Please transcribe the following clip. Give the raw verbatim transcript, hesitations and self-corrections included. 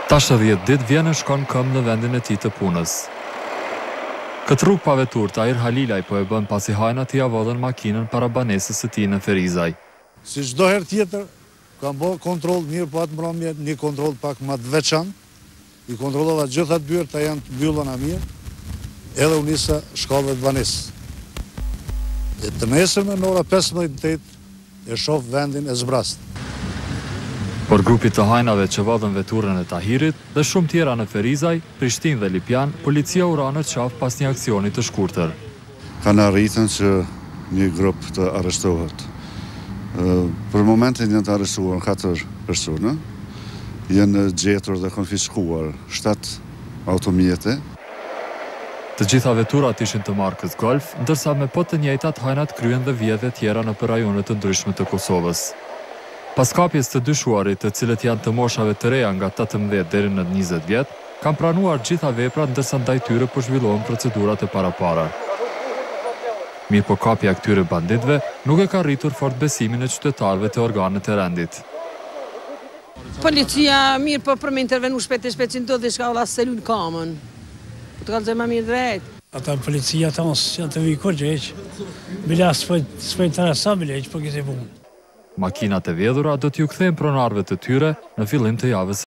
Tashtëdhjetë ditë vjen e shkon këmbë në vendin e tij të punës. Këtë rrugë pa vetur Tahir Halilaj po e bën pasi hajnat i avodhen makinën para banesës së tij në Ferizaj. Si çdo herë tjetër, kam bërë kontroll mirë, po atë mbrëmje një kontroll pak më të veçantë. I kontrollova gjitha dyerta janë të mbyllura mirë, edhe u nisa shkallëve të banesës. E të nesërme në ora pesëmbëdhjetë në tetë e shoh vendin e zbrast. Por grupit të hajnave që vadhen veturën e Tahirit dhe shumë tjera në Ferizaj, Prishtinë dhe Lipjan, policia ura në qafë pas një aksionit të shkurtër. Kanë arritën që një grup të arrestohet. Për momentin janë të arrestuar katër persona, janë gjetur dhe konfiskuar shtatë automjete. Të gjitha veturat ishin të markës Golf, ndërsa me po të njëjtat hajnat kryen dhe vjedhje tjera në për rajonet të ndryshme të Kosovës. Pas kapjes të dyshuarit, të cilët janë të moshave të reja nga tetëmbëdhjetë deri në njëzet vjet, kanë pranuar gjitha veprat ndërsa ndaj tyre po zhvillohen procedurat e parapara. Mirë po kapja e këtyre banditëve nuk e ka rritur fort besimin e qytetarëve të organet e rendit. Policia mirë po për me intervenu shpejt e shpejt që ndodhi shka ola selun kamën. Po të kalëzë ma mirë drejt. Ata policia të nësë janë të vikur gjeq, bila s'po interesa bile që po kisi punë. Makinat e vjedhura do t'ju kthejnë pronarëve të tyre në fillim të javës.